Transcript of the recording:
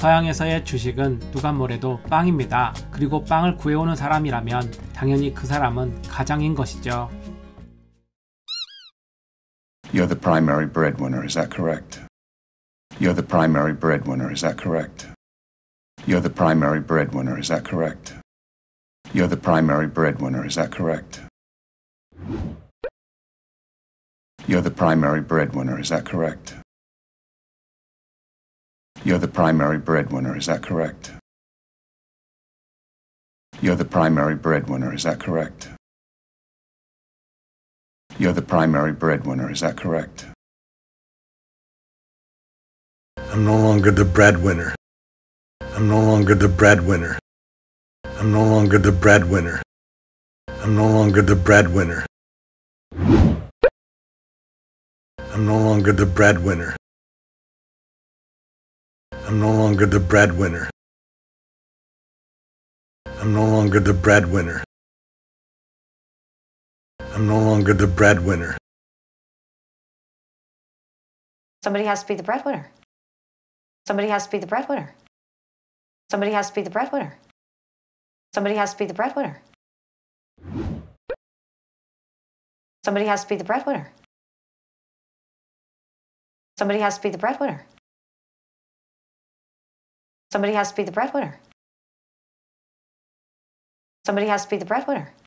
서양에서의 주식은 누가 뭐래도 빵입니다. 그리고 빵을 구해오는 사람이라면 당연히 그 사람은 가장인 것이죠. You're the primary breadwinner, is that correct? You're the primary breadwinner, is that correct? You're the primary breadwinner, is that correct? You're the primary breadwinner, is that correct? You're the primary breadwinner, is that correct? You're the primary breadwinner, is that correct? You're the primary breadwinner, is that correct? You're the primary breadwinner, is that correct? I'm no longer the breadwinner. I'm no longer the breadwinner. I'm no longer the breadwinner. I'm no longer the breadwinner. I'm no longer the breadwinner. I'm no longer the breadwinner. I'm no longer the breadwinner. I'm no longer the breadwinner. Somebody has to be the breadwinner. Somebody has to be the breadwinner. Somebody has to be the breadwinner. Somebody has to be the breadwinner. Somebody has to be the breadwinner. Somebody has to be the breadwinner. Somebody has to be the breadwinner. Somebody has to be the breadwinner.